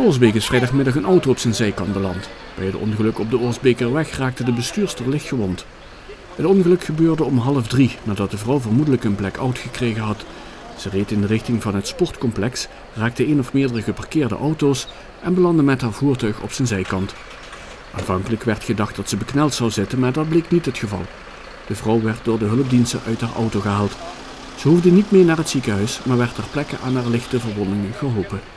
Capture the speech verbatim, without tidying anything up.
Oorsbeek is vrijdagmiddag een auto op zijn zijkant beland. Bij het ongeluk op de Oorsbekerweg raakte de bestuurster licht gewond. Het ongeluk gebeurde om half drie nadat de vrouw vermoedelijk een blackout gekregen had. Ze reed in de richting van het sportcomplex, raakte één of meerdere geparkeerde auto's en belandde met haar voertuig op zijn zijkant. Aanvankelijk werd gedacht dat ze bekneld zou zitten, maar dat bleek niet het geval. De vrouw werd door de hulpdiensten uit haar auto gehaald. Ze hoefde niet mee naar het ziekenhuis, maar werd ter plekke aan haar lichte verwondingen geholpen.